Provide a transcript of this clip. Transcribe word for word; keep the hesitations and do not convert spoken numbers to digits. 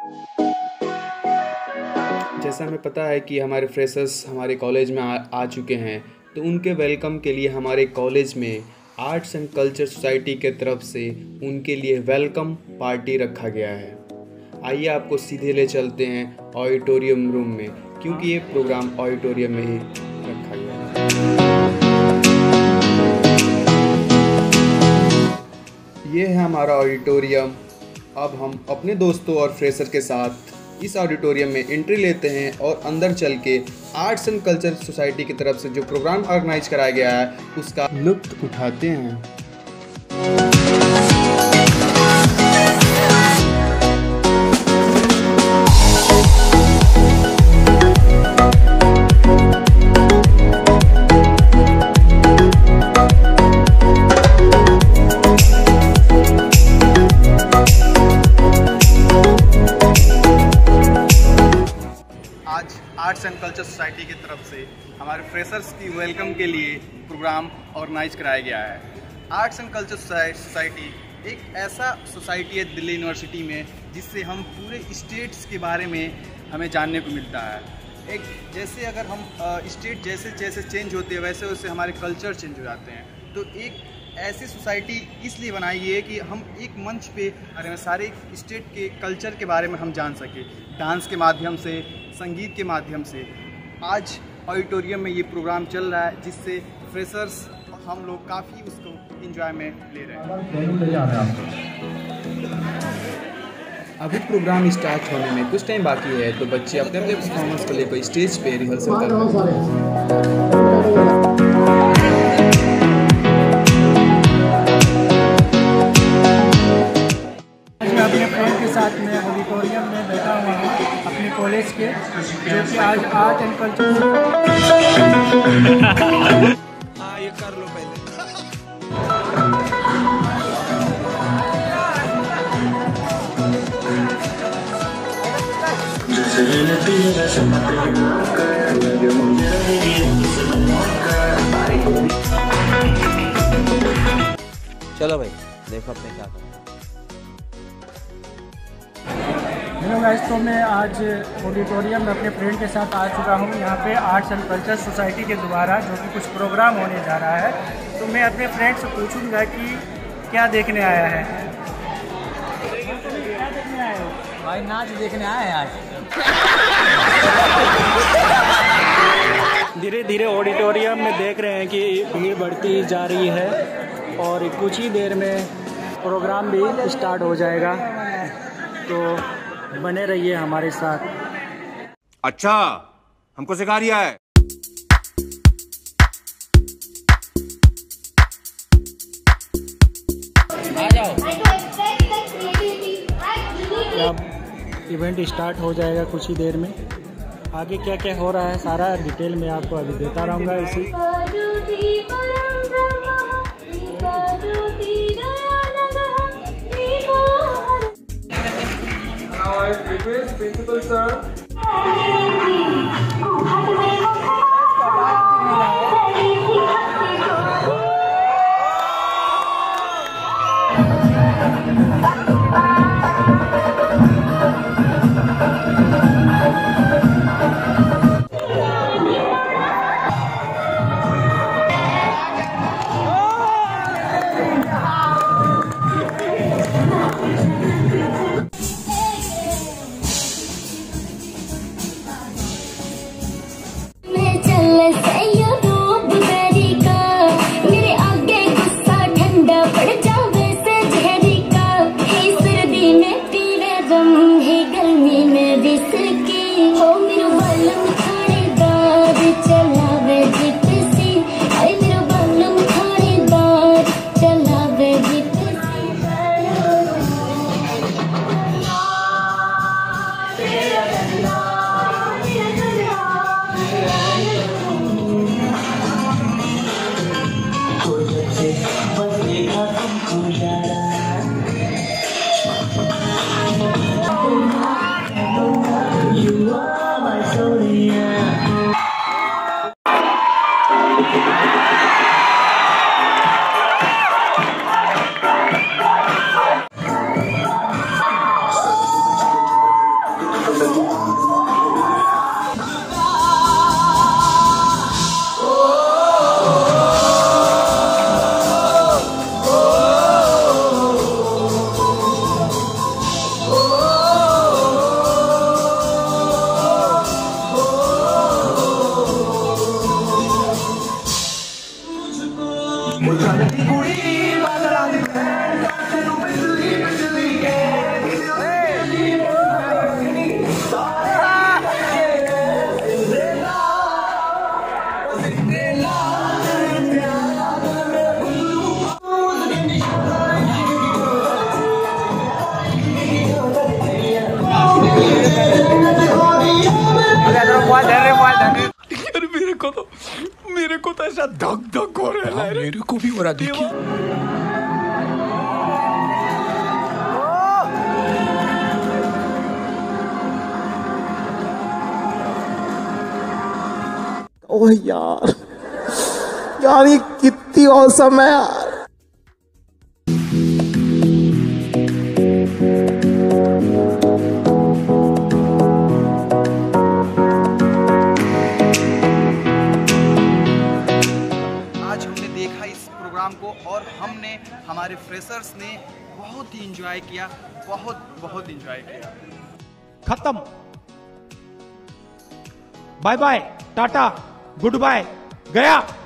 जैसा हमें पता है कि हमारे फ्रेशर्स हमारे कॉलेज में आ, आ चुके हैं, तो उनके वेलकम के लिए हमारे कॉलेज में आर्ट्स एंड कल्चर सोसाइटी के तरफ से उनके लिए वेलकम पार्टी रखा गया है। आइए आपको सीधे ले चलते हैं ऑडिटोरियम रूम में, क्योंकि ये प्रोग्राम ऑडिटोरियम में ही रखा गया है। ये है हमारा ऑडिटोरियम। अब हम अपने दोस्तों और फ्रेशर के साथ इस ऑडिटोरियम में एंट्री लेते हैं और अंदर चल के आर्ट्स एंड कल्चर सोसाइटी की तरफ से जो प्रोग्राम ऑर्गेनाइज कराया गया है उसका लुत्फ उठाते हैं। आज आर्ट्स एंड कल्चर सोसाइटी की तरफ से हमारे फ्रेशर्स की वेलकम के लिए प्रोग्राम ऑर्गेनाइज कराया गया है। आर्ट्स एंड कल्चर सोसाइटी एक ऐसा सोसाइटी है दिल्ली यूनिवर्सिटी में जिससे हम पूरे स्टेट्स के बारे में हमें जानने को मिलता है। एक जैसे अगर हम स्टेट जैसे जैसे चेंज होते हैं वैसे वैसे हमारे कल्चर चेंज हो जाते हैं। तो एक ऐसी सोसाइटी इसलिए बनाई गई है कि हम एक मंच पे अरे सारे स्टेट के कल्चर के बारे में हम जान सकें, डांस के माध्यम से, संगीत के माध्यम से। आज ऑडिटोरियम में ये प्रोग्राम चल रहा है जिससे फ्रेशर्स हम लोग काफ़ी उसको एंजॉयमेंट ले रहे हैं। अभी प्रोग्राम स्टार्ट होने में कुछ टाइम बाकी है, तो बच्चे अपने अपने परफॉर्मेंस को लेकर स्टेज पे रिहर्सल कर रहे हैं। साथ में ऑडिटोरियम में बैठा हुआ हूँ अपने कॉलेज के, जो कि आज आर्ट एंड कल्चर। हाँ ये कर लो पहले। चलो भाई देखो अपने क्या करना। हेलो गाइस, तो मैं आज ऑडिटोरियम में अपने फ्रेंड के साथ आ चुका हूँ यहाँ पे आर्ट्स एंड कल्चर सोसाइटी के द्वारा जो कि कुछ प्रोग्राम होने जा रहा है। तो मैं अपने फ्रेंड से पूछूंगा कि क्या देखने आया है। क्या देखने आए हो? भाई नाच देखने आए हैं आज। धीरे धीरे ऑडिटोरियम में देख रहे हैं कि भीड़ बढ़ती जा रही है और कुछ ही देर में प्रोग्राम भी स्टार्ट हो जाएगा। तो बने रहिए हमारे साथ। अच्छा हमको सिखा रिया है। आ जाओ। अब इवेंट स्टार्ट हो जाएगा कुछ ही देर में। आगे क्या क्या हो रहा है सारा डिटेल में आपको अभी देता रहूँगा इसी। Request principal sir. You are my soul. यार मेरे को तो मेरे को तो ऐसा धक धक हो रहा है। मेरे को भी हो रहा देखिए। ओह यार यार ये कितनी औसम है यार। आज हमने देखा इस प्रोग्राम को और हमने हमारे फ्रेशर्स ने बहुत ही इंजॉय किया, बहुत बहुत इंजॉय किया। खत्म, bye bye, tata, good bye, गया।